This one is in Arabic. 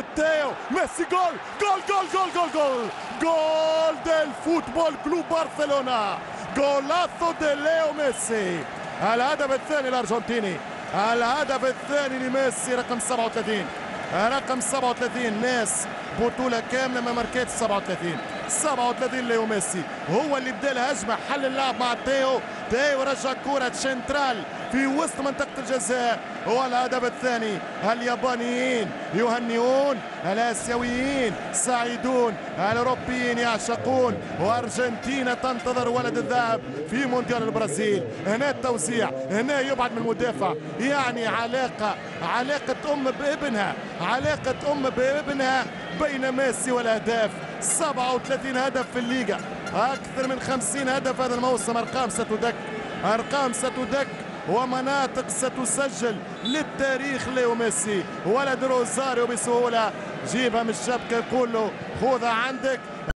تيو ميسي جول جول جول جول جول جول جول del فوتبول كلوب برشلونة. جولاسو دي ليو ميسي. الهدف الثاني الارجنتيني، الهدف الثاني لميسي رقم 37. رقم 37 ناس بطولة كاملة ما ماركات 37 ليو ميسي هو اللي بدا الهجمة، حل اللعب مع تيو رجع كرة سنترال في وسط منطقة الجزاء. والهدف الثاني اليابانيين يهنئون، الآسيويين سعيدون، الأوروبيين يعشقون، وأرجنتينا تنتظر ولد الذهب في مونديال البرازيل. هنا التوزيع، هنا يبعد من المدافع، يعني علاقة أم بابنها، علاقة أم بابنها بين ميسي والأهداف. 37 هدف في الليغا، أكثر من 50 هدف هذا الموسم. أرقام ستدك ومناطق ستسجل للتاريخ. ليو ميسي ولد روزاريو بسهولة، جيبها من الشبكة كله، خذها عندك.